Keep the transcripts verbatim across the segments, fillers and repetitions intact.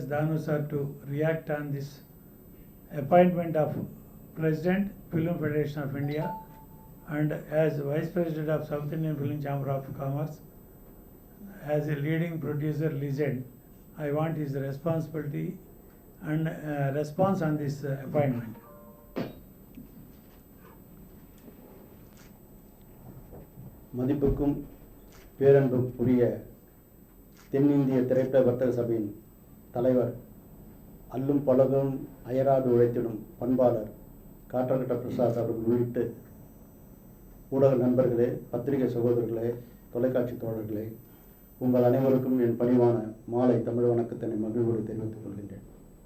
request Danu sir to react on this appointment of President, Film Federation of India, and as Vice President of South Indian Film Chamber of Commerce, as a leading producer legend, I want his responsibility and uh, response on this uh, appointment. மதிப்புக்கும் பேரன்புக்குரிய தென்னிந்திய திரைப்பட வர்த்தக சபையின் தலைவர், அல்லும் பழகும் அயராது உழைத்திடும் பண்பாளர் காற்றகட்ட பிரசாத் அவர்கள் உள்ளிட்டு ஊடக நண்பர்களே, பத்திரிகை சகோதரர்களே, தொலைக்காட்சி தோழர்களே, உங்கள் அனைவருக்கும் என் பணிவான மாலை தமிழ் வணக்கத்தினை மகிழ்வோடு தெரிவித்துக் கொள்கின்றேன்.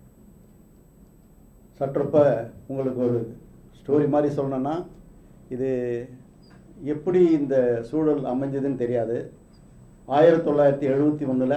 சற்றப்ப உங்களுக்கு ஒரு ஸ்டோரி மாதிரி சொல்லணும்னா, இது எப்படி இந்த சூழல் அமைஞ்சதுன்னு தெரியாது. ஆயிரத்தி தொள்ளாயிரத்தி எழுபத்தி ஒன்றில்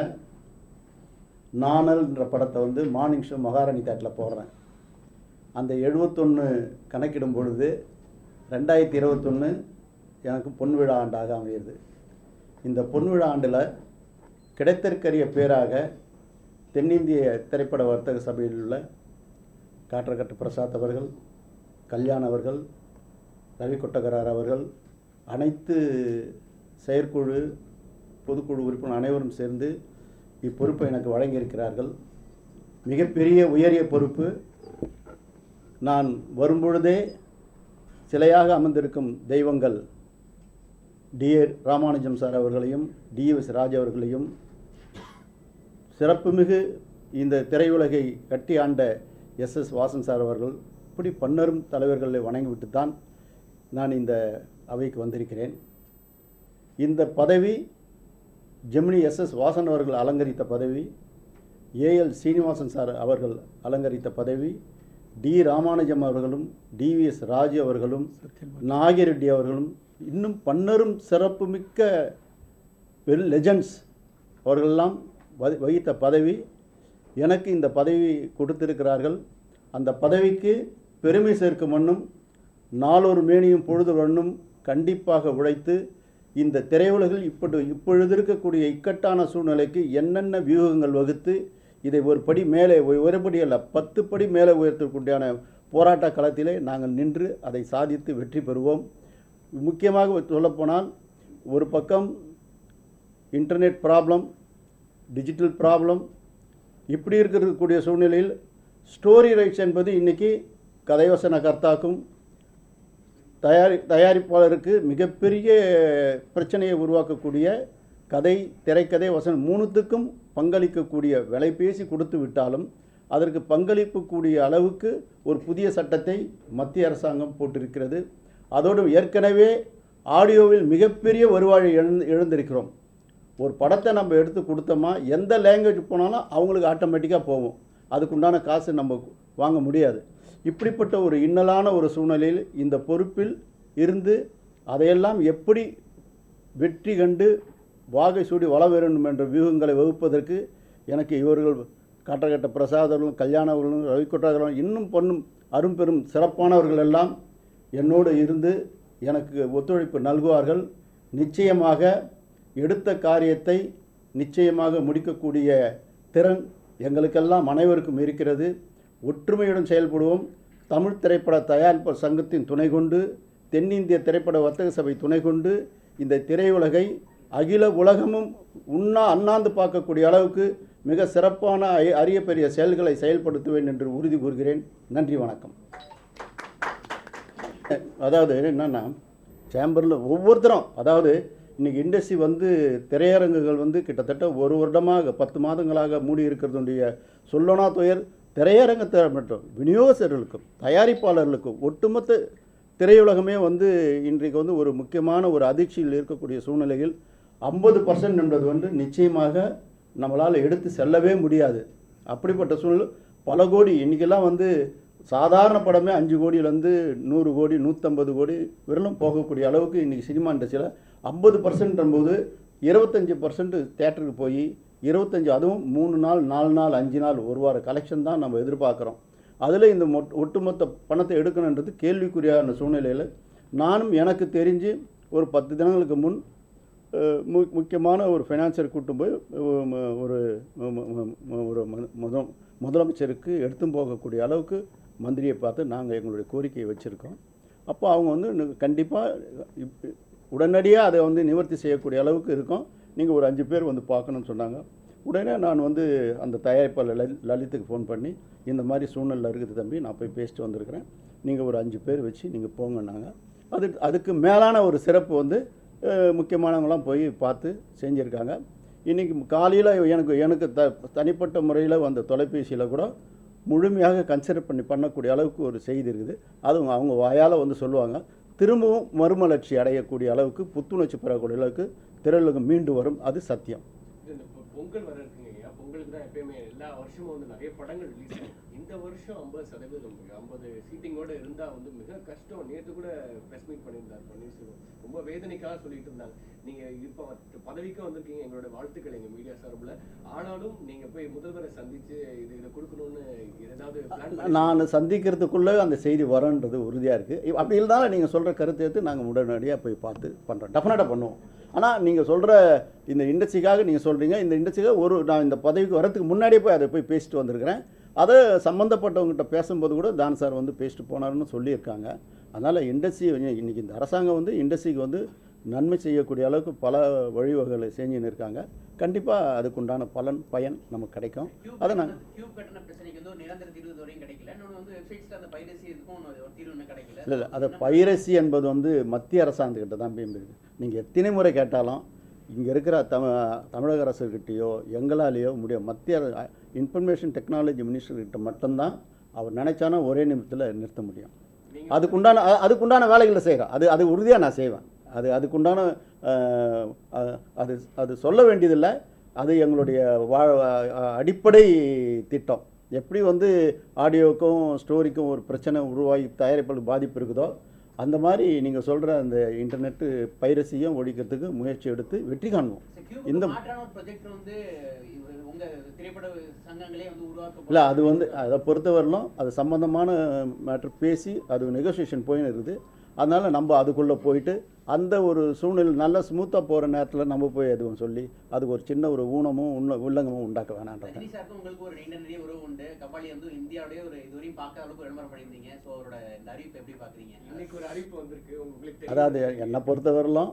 நானல்ன்ற படத்தை வந்து மார்னிங் ஷோ மகாராணி தேட்டரில் போடுறேன். அந்த எழுபத்தொன்று கணக்கிடும் பொழுது ரெண்டாயிரத்தி இருபத்தொன்று எனக்கு பொன் விழா ஆண்டாக அமைகிறது. இந்த பொன் விழா ஆண்டில் கிடைத்தற்கரிய பேராக தென்னிந்திய திரைப்பட வர்த்தக சபையில் உள்ள காற்றகட்ட பிரசாத் அவர்கள், கல்யாண் அவர்கள், ரவி கொட்டகரார் அவர்கள், அனைத்து செயற்குழு பொதுக்குழு உறுப்பினர் அனைவரும் சேர்ந்து இப்பொறுப்பை எனக்கு வழங்கியிருக்கிறார்கள். மிகப்பெரிய உயரிய பொறுப்பு. நான் வரும்பொழுதே சிலையாக அமர்ந்திருக்கும் தெய்வங்கள் டி ஏ ராமானுஜம் சார் அவர்களையும் டி எஸ் ராஜ் அவர்களையும், சிறப்புமிகு இந்த திரையுலகை கட்டி ஆண்ட எஸ் எஸ் வாசன் சார் அவர்கள், இப்படி பன்னரும் தலைவர்களை வணங்கிவிட்டு தான் நான் இந்த அவைக்கு வந்திருக்கிறேன். இந்த பதவி ஜெமினி எஸ் எஸ் வாசன் அவர்கள் அலங்கரித்த பதவி, ஏஎல் சீனிவாசன் சார் அவர்கள் அலங்கரித்த பதவி, டி ராமானுஜம் அவர்களும் டி வி எஸ் ராஜு அவர்களும் நாகிரெட்டி அவர்களும் இன்னும் பன்னரும் சிறப்புமிக்க வெல் லெஜண்ட்ஸ் அவர்களெல்லாம் வகித்த பதவி. எனக்கு இந்த பதவி கொடுத்திருக்கிறார்கள். அந்த பதவிக்கு பெருமை சேர்க்கும் வண்ணம் நாளொரு மேனியும் பொழுது வண்ணம் கண்டிப்பாக உழைத்து இந்த திரையுலகில் இப்படி இப்பொழுது இருக்கக்கூடிய இக்கட்டான சூழ்நிலைக்கு என்னென்ன வியூகங்கள் வகுத்து இதை ஒரு படி மேலே, ஒரு படி அல்ல பத்து படி மேலே உயர்த்தக்கூடியான போராட்ட களத்திலே நாங்கள் நின்று அதை சாதித்து வெற்றி பெறுவோம். முக்கியமாக சொல்லப்போனால், ஒரு பக்கம் இன்டர்நெட் ப்ராப்ளம், டிஜிட்டல் ப்ராப்ளம், இப்படி இருக்கக்கூடிய சூழ்நிலையில் ஸ்டோரி ரைட்ஸ் என்பது இன்றைக்கி கதைவசன கர்த்தாக்கும் தயாரி தயாரிப்பாளருக்கு மிகப்பெரிய பிரச்சனையை உருவாக்கக்கூடிய கதை, திரைக்கதை, வசனம் மூணுத்துக்கும் பங்களிக்கக்கூடிய விலை பேசி கொடுத்து விட்டாலும் அதற்கு பங்களிக்கக்கூடிய அளவுக்கு ஒரு புதிய சட்டத்தை மத்திய அரசாங்கம் போட்டிருக்கிறது. அதோடு ஏற்கனவே ஆடியோவில் மிகப்பெரிய வருவாயை எழுந்து எழுந்திருக்கிறோம். ஒரு படத்தை நம்ம எடுத்து கொடுத்தோமா எந்த லாங்குவேஜ் போனாலும் அவங்களுக்கு ஆட்டோமேட்டிக்காக போகும். அதுக்குண்டான காசு நம்ம வாங்க முடியாது. இப்படிப்பட்ட ஒரு இன்னலான ஒரு சூழ்நிலையில் இந்த பொறுப்பில் இருந்து அதையெல்லாம் எப்படி வெற்றி கண்டு வாகை சூடி வள வேண்டும் என்ற வியூகங்களை வகுப்பதற்கு எனக்கு இவர்கள் காற்றகட்ட பிரசாதர்களும், கல்யாணவர்களும், ரவி கொட்டகர்களும், இன்னும் பொண்ணும் அரும்பெரும் சிறப்பானவர்கள் எல்லாம் என்னோடு இருந்து எனக்கு ஒத்துழைப்பு நல்குவார்கள். நிச்சயமாக எடுத்த காரியத்தை நிச்சயமாக முடிக்கக்கூடிய திறன் எங்களுக்கெல்லாம் அனைவருக்கும் இருக்கிறது. ஒற்றுமையுடன் செயல்படுவோம். தமிழ் திரைப்பட தயாரிப்பாளர் சங்கத்தின் துணை கொண்டு, தென்னிந்திய திரைப்பட வர்த்தக சபை துணை கொண்டு இந்த திரையுலகை அகில உலகமும் உண்ணா அண்ணாந்து பார்க்கக்கூடிய அளவுக்கு மிக சிறப்பான அரிய பெரிய செயல்களை செயல்படுத்துவேன் என்று உறுதி கூறுகிறேன். நன்றி, வணக்கம். அதாவது என்னென்னா, சேம்பரில் ஒவ்வொருத்தரும், அதாவது இன்றைக்கி இண்டஸ்ட்ரி வந்து திரையரங்குகள் வந்து கிட்டத்தட்ட ஒரு வருடமாக பத்து மாதங்களாக மூடி இருக்கிறதுடைய சொல்லனா துயர் திரையரங்கத்தை மட்டும் விநியோகஸ்தர்களுக்கும் தயாரிப்பாளர்களுக்கும் ஒட்டுமொத்த திரையுலகமே வந்து இன்றைக்கு வந்து ஒரு முக்கியமான ஒரு அதிர்ச்சியில் இருக்கக்கூடிய சூழ்நிலையில் ஐம்பது பர்சன்ட் என்பது வந்து நிச்சயமாக நம்மளால் எடுத்து செல்லவே முடியாது. அப்படிப்பட்ட சூழ்நிலை பல கோடி, இன்றைக்கெல்லாம் வந்து சாதாரண படமே அஞ்சு கோடியிலேருந்து நூறு கோடி நூற்றம்பது கோடி விரலும் போகக்கூடிய அளவுக்கு இன்றைக்கி சினிமா இண்டஸ்ட்ரியில் ஐம்பது பர்சன்ட்ம்போது இருபத்தஞ்சி பர்சன்ட் தேட்டருக்கு போய் இருபத்தஞ்சி, அதுவும் மூணு நாள் நாலு நாள் அஞ்சு நாள் ஒரு வார கலெக்ஷன் தான் நம்ம எதிர்பார்க்குறோம். அதில் இந்த மொ ஒட்டுமொத்த பணத்தை எடுக்கணுன்றது கேள்விக்குறியான சூழ்நிலையில் நானும் எனக்கு தெரிஞ்சு ஒரு பத்து தினங்களுக்கு முன் மு முக்கியமான ஒரு ஃபைனான்சியர் கூட்டும் போய் ஒரு ஒரு முத முதலமைச்சருக்கு எடுத்தும் போகக்கூடிய அளவுக்கு மந்திரியை பார்த்து நாங்கள் எங்களுடைய கோரிக்கையை வச்சுருக்கோம். அப்போ அவங்க வந்து கண்டிப்பாக உடனடியாக அதை வந்து நிவர்த்தி செய்யக்கூடிய அளவுக்கு இருக்கும். நீங்கள் ஒரு அஞ்சு பேர் வந்து பார்க்கணும்னு சொன்னாங்க. உடனே நான் வந்து அந்த தயாரிப்பாளர் லலி லலித்துக்கு ஃபோன் பண்ணி இந்த மாதிரி சூழ்நிலை இருக்குது தம்பி, நான் போய் பேசிட்டு வந்திருக்கிறேன், நீங்கள் ஒரு அஞ்சு பேர் வச்சு நீங்கள் போங்கன்னாங்க. அது அதுக்கு மேலான ஒரு சிறப்பு வந்து முக்கியமானவங்களாம் போய் பார்த்து செஞ்சுருக்காங்க. இன்றைக்கி காலையில் எனக்கு எனக்கு த தனிப்பட்ட முறையில் வந்த தொலைபேசியில் கூட முழுமையாக கன்சிடர் பண்ணி பண்ணக்கூடிய அளவுக்கு ஒரு செய்தி இருக்குது. அதுவும் அவங்க வாயால் வந்து சொல்லுவாங்க, திரும்பவும் மறுமலர்ச்சி அடையக்கூடிய அளவுக்கு, புத்துணர்ச்சி பெறக்கூடிய அளவுக்கு திரையுலகம் மீண்டு வரும். அது சத்தியம். பொங்கல் வர இருக்குங்க, பொங்கலுக்கு தான் எப்பயுமே எல்லா வருஷமும் வந்து நிறைய படங்கள் ரிலீஸ் ஆகும். இந்த வருஷம் ஐம்பது சதவீதம் ஐம்பது சீட்டிங்கோடு இருந்தால் வந்து மிக கஷ்டம். நேற்று கூட ப்ரெஸ் மீட் பண்ணியிருந்தார் பன்னீர்செல்வம், ரொம்ப வேதனைக்காக சொல்லிட்டு இருந்தாங்க. நீங்கள் இப்போ பதவிக்கும் வந்திருக்கீங்க, எங்களோட வாழ்த்துக்கள் எங்கள் மீடியா சார்பில். ஆனாலும் நீங்கள் போய் முதல்வரை சந்தித்து இது இதை கொடுக்கணும்னு ஏதாவது பிளான்? நான் சந்திக்கிறதுக்குள்ளே அந்த செய்தி வரன்றது உறுதியாக இருக்குது. அப்படி இருந்தாலும் நீங்கள் சொல்கிற கருத்தை எடுத்து நாங்கள் உடனடியாக போய் பார்த்து பண்ணுறோம், டெஃபினட்டாக பண்ணுவோம். ஆனால் நீங்கள் சொல்கிற இந்த இண்டஸ்ட்ரிக்காக நீங்கள் சொல்கிறீங்க, இந்த இண்டஸ்ட்ரிக்காக ஒரு நான் இந்த பதவிக்கு வரதுக்கு முன்னாடியே போய் அதை போய் பேசிட்டு வந்திருக்கிறேன். அதை சம்மந்தப்பட்டவங்ககிட்ட பேசும்போது கூட தான் சார் வந்து பேசிட்டு போனார்னு சொல்லியிருக்காங்க. அதனால் இண்டஸ்ட்ரி இன்றைக்கி இந்த அரசாங்கம் வந்து இண்டஸ்ட்ரிக்கு வந்து நன்மை செய்யக்கூடிய அளவுக்கு பல வழிவகைகளை செஞ்சுன்னு இருக்காங்க. கண்டிப்பாக அதுக்குண்டான பலன் பயன் நமக்கு கிடைக்கும். அதை நாங்கள் இல்லை இல்லை அதை பைரசி என்பது வந்து மத்திய அரசாங்கத்துக்கிட்ட தான் இருக்குது. நீங்கள் எத்தனை முறை கேட்டாலும் இங்கே இருக்கிற தமி தமிழக அரசுகிட்டையோ எங்களாலேயோ முடியும். மத்திய இன்ஃபர்மேஷன் டெக்னாலஜி மினிஸ்டர்கிட்ட மட்டும்தான் அவர் நினைச்சானா ஒரே நிமிஷத்தில் நிறுத்த முடியும். அதுக்குண்டான அதுக்குண்டான வேலைகளை செய்கிறோம். அது அது உறுதியாக நான் செய்வேன். அது அதுக்குண்டான அது அது சொல்ல வேண்டியதில்லை. அது எங்களுடைய வா அடிப்படை திட்டம். எப்படி வந்து ஆடியோவுக்கும் ஸ்டோரிக்கும் ஒரு பிரச்சனை உருவாகி தயாரிப்பாளருக்கு பாதிப்பு இருக்குதோ, அந்த மாதிரி நீங்கள் சொல்கிற அந்த இன்டர்நெட்டு பைரசியும் ஒழிக்கிறதுக்கு முயற்சி எடுத்து வெற்றி காணுவோம். இந்த இல்லை அது வந்து அதை பொறுத்தவரையிலும் அது சம்மந்தமான மேட்ரு பேசி அது நெகோசியேஷன் போயின்னு இருக்குது. அதனால் நம்ம அதுக்குள்ளே போயிட்டு அந்த ஒரு சூழ்நிலை நல்லா ஸ்மூத்தாக போகிற நேரத்தில் நம்ம போய் எதுவும் சொல்லி அதுக்கு ஒரு சின்ன ஒரு ஊனமும் உள்ள உள்ளங்கமும் உண்டாக்க வேணான்றது. உங்களுக்கு ஒரு நீண்ட நிறைய உறவு உண்டு. கபாலி வந்து இந்தியாவுடைய ஒரு இதுவரையும் பார்க்க அளவுக்கு விளம்பரம் பண்ணியிருந்தீங்க. ஸோ அவரோட இந்த அறிவிப்பு எப்படி பார்க்குறீங்க? இன்னைக்கு ஒரு அறிவிப்பு வந்திருக்கு உங்களுக்கு. அதாவது என்னை பொறுத்தவரையிலும்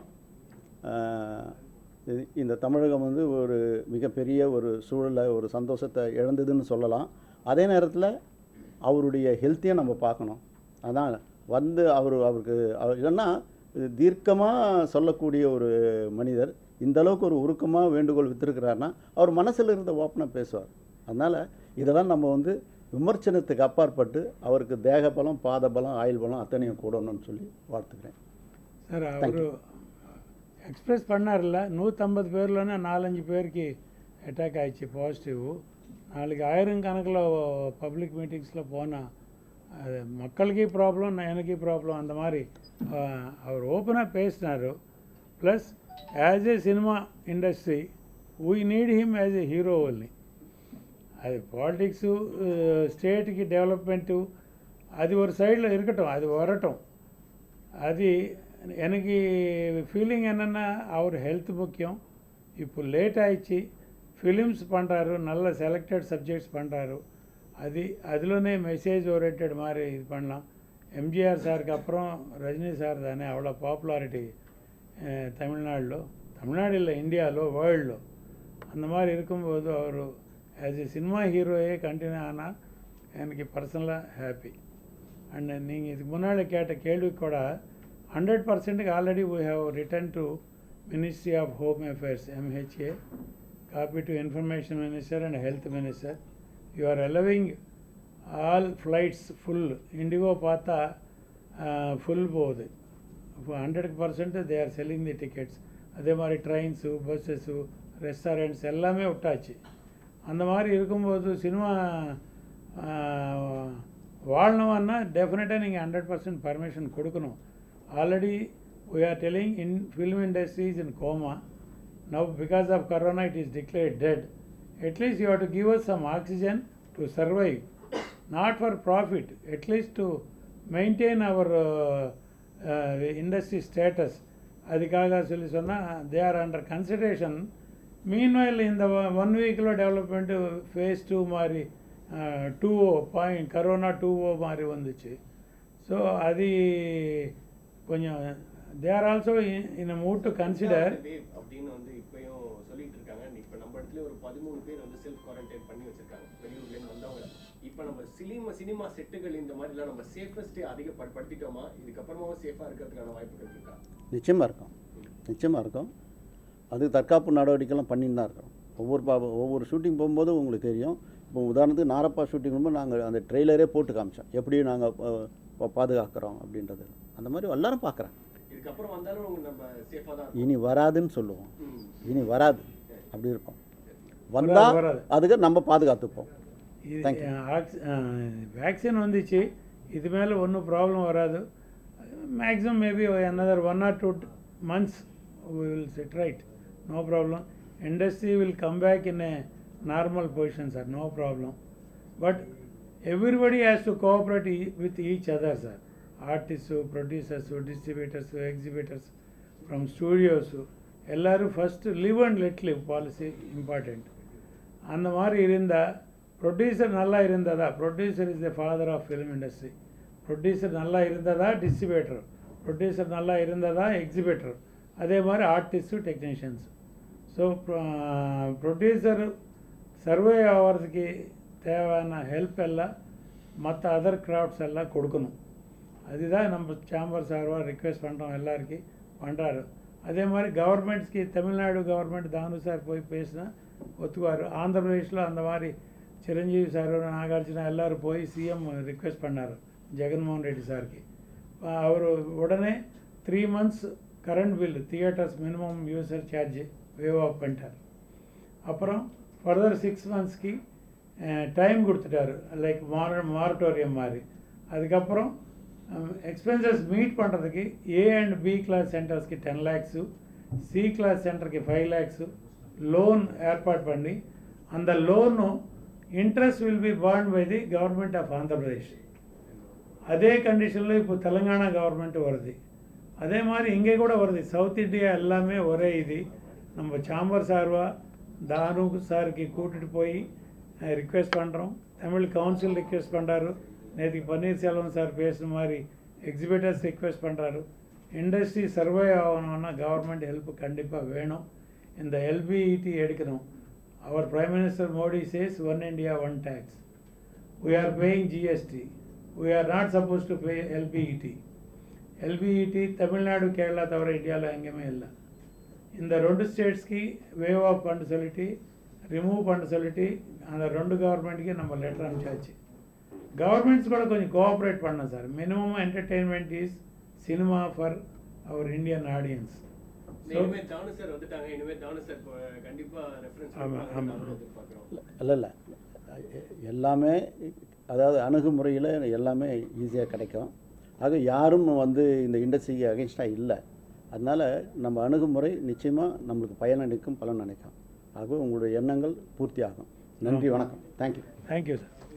இந்த தமிழகம் வந்து ஒரு மிகப்பெரிய ஒரு சூழலை ஒரு சந்தோஷத்தை இழந்ததுன்னு சொல்லலாம். அதே நேரத்தில் அவருடைய ஹெல்த்தையும் நம்ம பார்க்கணும். அதான் வந்து அவர் அவருக்கு இல்லைன்னா தீர்க்கமாக சொல்லக்கூடிய ஒரு மனிதர் இந்த அளவுக்கு ஒரு உருக்கமாக வேண்டுகோள் வித்திருக்கிறாருன்னா அவர் மனசில் இருந்த ஓப்பனாக பேசுவார். அதனால் இதெல்லாம் நம்ம வந்து விமர்சனத்துக்கு அப்பாற்பட்டு அவருக்கு தேக பலம், பாத பலம், ஆயுள் பலம் அத்தனையும் கூடணும்னு சொல்லி வாழ்த்துக்கிறேன். சார் அவர் எக்ஸ்பிரஸ் பண்ணார்ல, நூற்றம்பது பேர்லன்னா நாலஞ்சு பேருக்கு அட்டாக் ஆயிடுச்சு பாசிட்டிவ். நாளைக்கு ஆயிரம் கணக்கில் பப்ளிக் மீட்டிங்ஸில் போனால் அது மக்களுக்கே ப்ராப்ளம், எனக்கே ப்ராப்ளம். அந்த மாதிரி அவர் ஓப்பனாக பேசினார். Plus as a cinema industry we need him as a hero only. அது பாலிட்டிக்ஸு ஸ்டேட்டுக்கு டெவலப்மெண்ட்டு அது ஒரு சைடில் இருக்கட்டும், அது வரட்டும். அது எனக்கு ஃபீலிங் என்னென்னா அவர் ஹெல்த் முக்கியம். இப்போ லேட் ஆயிடுச்சு, ஃபிலிம்ஸ் பண்ணுறாரு, நல்ல செலக்டட் சப்ஜெக்ட்ஸ் பண்ணுறாரு. அது அதுலனே மெசேஜ் ஓரியன்ட் மாதிரி இது பண்ணலாம். எம்ஜிஆர் சாருக்கு அப்புறம் ரஜினி சார் தானே அவ்வளோ பாப்புலாரிட்டி தமிழ்நாடுలో, தமிழ்நாடு இல்லை இந்தியாவிலோ வேர்ல்டில். அந்த மாதிரி இருக்கும்போது அவர் ஆஸ் ஏ சினிமா ஹீரோயே கண்டினியூ ஆனால் எனக்கு பர்சனலாக ஹாப்பி. அண்ட் நீங்கள் இதுக்கு முன்னாடி கேட்ட கேள்வி கூட ஹண்ட்ரட் பர்சன்ட்டுக்கு already we have written to Ministry of Home Affairs M H A, copy to Information Minister and Health Minister. You are allowing all flights full. Indigo பார்த்தா ஃபுல் போகுது. Hundred percent they are selling the tickets. அதே மாதிரி trains, buses, restaurants எல்லாமே விட்டாச்சு. அந்த மாதிரி இருக்கும்போது cinema வாழணும்னா டெஃபினட்டாக நீங்கள் ஹண்ட்ரட் பர்சன்ட் பர்மிஷன் கொடுக்கணும். Already we are telling in film industry is in coma. Now because of corona it is declared dead. At least you have to give us some oxygen to survive. Not for profit, at least to maintain our uh, uh, industry status. அதுக்காக சொல்லி சொன்னால் they are under consideration. Meanwhile இந்த one வீக்கில் development phase two மாதிரி two O point corona two O மாதிரி வந்துச்சு. So அது கொஞ்சம் they are also in mood to consider அப்படின்னு வந்து இப்பயும் சொல்லிட்டு இருக்காங்க. இப்போ நம்ம இடத்துல ஒரு பதிமூணு பேர் வந்து செல்ஃப் குவாரண்டைன் பண்ணி வச்சிருக்காங்க வெளியூர்லேருந்து வந்தவங்க. இப்போ நம்ம சினிமா சினிமா செட்டுகள் இந்த மாதிரிலாம் நம்ம சேஃபஸ்ட்டே அதிகப்படுத்திட்டோமா? இதுக்கப்புறமாவும் சேஃபாக இருக்கிறதுக்கான வாய்ப்புகள் இருக்கா? நிச்சயமாக இருக்கும், நிச்சயமாக இருக்கும். அது தற்காப்பு நடவடிக்கைலாம் பண்ணின்னு தான் இருக்கிறோம். ஒவ்வொரு பா ஒவ்வொரு ஷூட்டிங் போகும்போது உங்களுக்கு தெரியும். இப்போ உதாரணத்துக்கு நாரப்பா ஷூட்டிங் போகும்போது நாங்கள் அந்த ட்ரெய்லரே போட்டு காமிச்சோம் எப்படி நாங்கள் பாதுகாக்கிறோம் அப்படின்றது. அந்த மாதிரி எல்லாரும் பார்க்குறேன். இதுக்கப்புறம் வந்தாலும் உங்க நம்ம சேஃபாக தான் இனி வராதுன்னு சொல்லுவோம். இனி வராது அப்படி இருக்கும். வந்தால் அதுக்கு நம்ம பாதுகாத்துப்போம். வேக்சின் வந்துச்சு, இது மேலே ஒன்றும் ப்ராப்ளம் வராது. Maximum maybe another one or two months we will sit right, no problem. Industry will come back in a normal position, sir, no problem. But everybody has to cooperate e- with each other, sir. Artists, producers, distributors, exhibitors, from studios. எல்லாரும் first live and let live policy important. அந்த மாதிரி இருந்தால் producer நல்லா இருந்ததா, producer is the father of film industry. Producer நல்லா இருந்ததா distributor, producer நல்லா இருந்ததா எக்ஸிபிட்டர், அதே மாதிரி artist technicians. So producer survive ஆகிறதுக்கு தேவையான ஹெல்ப் எல்லாம் மற்ற அதர் கிராஃப்ட்ஸ் எல்லாம் கொடுக்கணும். அதுதான் நம்ம சேம்பர் சார்பாக ரிக்வெஸ்ட் பண்ணுறோம், எல்லாருக்கும் பண்ணுறாரு. அதே மாதிரி கவர்மெண்ட்ஸ்க்கு தமிழ்நாடு கவர்மெண்ட் தானு சார் போய் பேசினா ஒத்துக்குவார். ஆந்திர பிரதேஷில் அந்த மாதிரி சிரஞ்சீவி சார் நாகார்ஜுனா எல்லோரும் போய் சிஎம் ரிக்வெஸ்ட் பண்ணார் ஜெகன்மோகன் ரெட்டி சாருக்கு. அவர் உடனே three months current bill theatres minimum user charge waive off பண்ணிட்டார். அப்புறம் ஃபர்தர் சிக்ஸ் மந்த்ஸ்க்கு டைம் கொடுத்துட்டாரு, லைக் மார மாரட்டோரியம் மாதிரி. அதுக்கப்புறம் எக்ஸ்பென்சஸ் மீட் பண்ணுறதுக்கு ஏ அண்ட் பி கிளாஸ் சென்டர்ஸ்க்கு டென் லேக்ஸு, சி கிளாஸ் சென்டருக்கு ஃபைவ் லேக்ஸு லோன் ஏற்பாடு பண்ணி அந்த லோனும் interest will be borne by the government of Andhra Pradesh. அதே கண்டிஷனில் இப்போ தெலுங்கானா கவர்மெண்ட்டு வருது, அதே மாதிரி இங்கே கூட வருது. சவுத் இந்தியா எல்லாமே ஒரே இது. நம்ம சாம்பர் சார்வா தானு சாருக்கு கூட்டிகிட்டு போய் ரிக்வெஸ்ட் பண்ணுறோம். தமிழ் கவுன்சில் ரிக்வெஸ்ட் பண்ணுறாரு. நேற்றுக்கு பன்னீர்செல்வம் சார் பேசுன மாதிரி எக்ஸிபிட்டர்ஸ் ரிக்வெஸ்ட் பண்ணுறாரு. இண்டஸ்ட்ரி சர்வே ஆகணும்னா கவர்மெண்ட் ஹெல்ப் கண்டிப்பாக வேணும். இந்த எல்பிஇடி எடுக்கணும். அவர் prime minister Modi says one India one tax. we are paying G S T. we are not supposed to pay L B E T. L B E T Tamil Nadu Kerala தவிர இந்தியாவில் எங்கேயுமே இல்லை. இந்த ரெண்டு ஸ்டேட்ஸ்க்கு வேவ் ஆஃப் பண்ண சொல்லிட்டு ரிமூவ் பண்ண சொல்லிட்டு அந்த ரெண்டு கவர்மெண்ட்டுக்கு நம்ம லெட்டர் அனுப்பிச்சாச்சு. கவர்மெண்ட்ஸ் கூட கொஞ்சம் கோஆப்ரேட் பண்ணோம் sir. Minimum entertainment is cinema for our Indian audience. இனிமே தானு சார் வந்துட்டாங்க, இனிமே தானு சார் கண்டிப்பா ரெஃபரன்ஸ் பண்ணுவாங்க. இல்லை இல்லை எல்லாமே அதாவது அணுகுமுறையில் எல்லாமே ஈஸியாக கிடைக்கும். ஆக யாரும் வந்து இந்த இண்டஸ்ட்ரிக்கு அகென்ஸ்டாக இல்லை. அதனால் நம்ம அணுகுமுறை நிச்சயமாக நம்மளுக்கு பயன் அளிக்கும், பலன் அளிக்கும். ஆகவே உங்களுடைய எண்ணங்கள் பூர்த்தி ஆகும். நன்றி, வணக்கம். தேங்க்யூ. Thank you sir.